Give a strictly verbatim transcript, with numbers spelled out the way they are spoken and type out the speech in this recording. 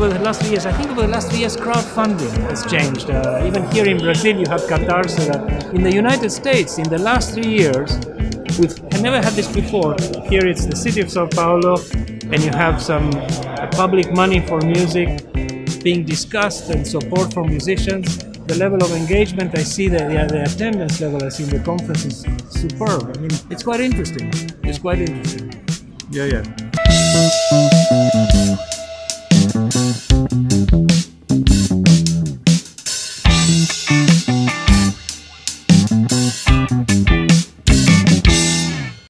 Over the last three years, I think over the last three years, crowdfunding has changed. Uh, even here in Brazil, you have Catarse. Uh, in the United States, in the last three years, we've never had this before. Here it's the city of Sao Paulo, and you have some uh, public money for music being discussed and support for musicians. The level of engagement I see, the, the, the attendance level I see in the conference is superb. I mean, it's quite interesting. It's quite interesting. Yeah, yeah.